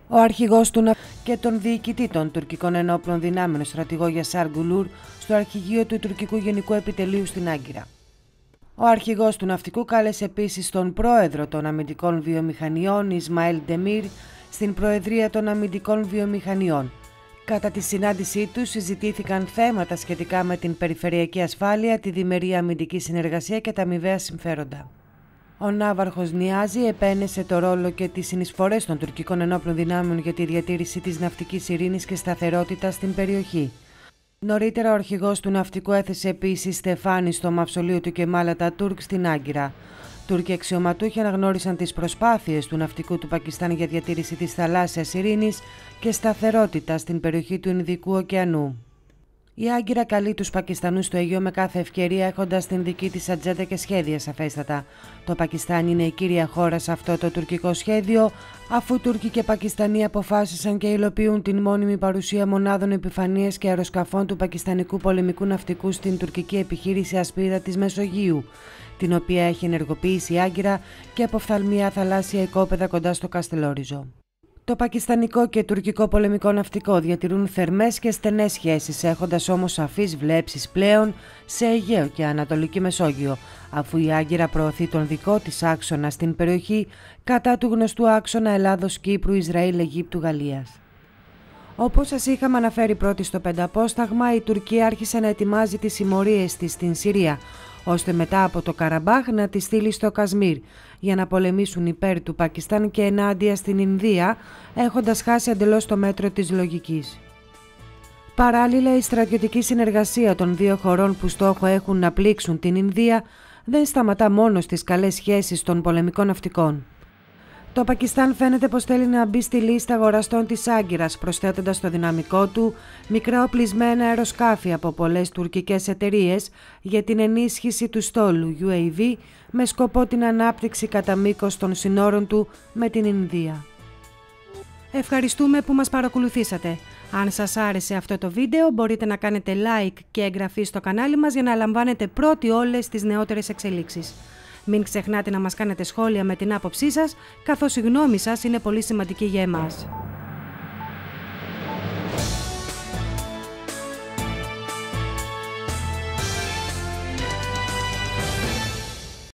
Ο αρχηγός του και τον διοικητή των τουρκικών ενόπλων δυνάμεων, στρατηγό Γιασάρ Γκουλούρ, στο αρχηγείο του τουρκικού Γενικού Επιτελείου στην Άγκυρα. Ο αρχηγός του ναυτικού κάλεσε επίσης τον πρόεδρο των αμυντικών βιομηχανιών, Ισμαήλ Ντεμίρ, στην Προεδρία των Αμυντικών Βιομηχανιών. Κατά τη συνάντησή τους συζητήθηκαν θέματα σχετικά με την περιφερειακή ασφάλεια, τη διμερή αμυντική συνεργασία και τα αμοιβαία συμφέροντα. Ο ναύαρχος Νιάζη επένεσε το ρόλο και τις συνεισφορές των τουρκικών ενόπλων δυνάμεων για τη διατήρηση της ναυτικής ειρήνης και σταθερότητας στην περιοχή. Νωρίτερα, ο αρχηγός του ναυτικού έθεσε επίσης στεφάνι στο μαυσολείο του Κεμάλ Ατατούρκ στην Άγκυρα. Τούρκοι αξιωματούχοι αναγνώρισαν τις προσπάθειες του ναυτικού του Πακιστάν για διατήρηση της θαλάσσιας ειρήνης και σταθερότητας στην περιοχή του Ινδικού ωκεανού. Η Άγκυρα καλεί τους Πακιστανούς στο Αιγαίο με κάθε ευκαιρία, έχοντας την δική της ατζέντα και σχέδια σαφέστατα. Το Πακιστάν είναι η κύρια χώρα σε αυτό το τουρκικό σχέδιο, αφού Τούρκοι και Πακιστανοί αποφάσισαν και υλοποιούν την μόνιμη παρουσία μονάδων επιφανείας και αεροσκαφών του πακιστανικού πολεμικού ναυτικού στην τουρκική επιχείρηση Ασπίδα της Μεσογείου, την οποία έχει ενεργοποιήσει η Άγκυρα και αποφθαλμιά θαλάσσια οικόπεδα κοντά στο Καστελόριζο. Το πακιστανικό και τουρκικό πολεμικό ναυτικό διατηρούν θερμές και στενές σχέσεις, έχοντας όμως σαφείς βλέψεις πλέον σε Αιγαίο και Ανατολική Μεσόγειο, αφού η Άγκυρα προωθεί τον δικό της άξονα στην περιοχή κατά του γνωστού άξονα Ελλάδος-Κύπρου, Ισραήλ-Αιγύπτου-Γαλλίας. Όπως σας είχαμε αναφέρει πρώτη στο πενταπόσταγμα, η Τουρκία άρχισε να ετοιμάζει τις συμμορίες της στην Συρία, ώστε μετά από το Καραμπάχ να τη στείλει στο Κασμίρ για να πολεμήσουν υπέρ του Πακιστάν και ενάντια στην Ινδία, έχοντας χάσει εντελώς το μέτρο της λογικής. Παράλληλα, η στρατιωτική συνεργασία των δύο χωρών που στόχο έχουν να πλήξουν την Ινδία δεν σταματά μόνο στις καλές σχέσεις των πολεμικών ναυτικών. Το Πακιστάν φαίνεται πως θέλει να μπει στη λίστα αγοραστών της Άγκυρας, προσθέτοντας στο δυναμικό του μικρά οπλισμένα αεροσκάφη από πολλές τουρκικές εταιρείες για την ενίσχυση του στόλου UAV με σκοπό την ανάπτυξη κατά μήκος των συνόρων του με την Ινδία. Ευχαριστούμε που μας παρακολουθήσατε. Αν σας άρεσε αυτό το βίντεο, μπορείτε να κάνετε like και εγγραφή στο κανάλι μας για να λαμβάνετε πρώτοι όλες τις νεότερες εξελίξεις. Μην ξεχνάτε να μας κάνετε σχόλια με την άποψή σας, καθώς η γνώμη σας είναι πολύ σημαντική για εμάς.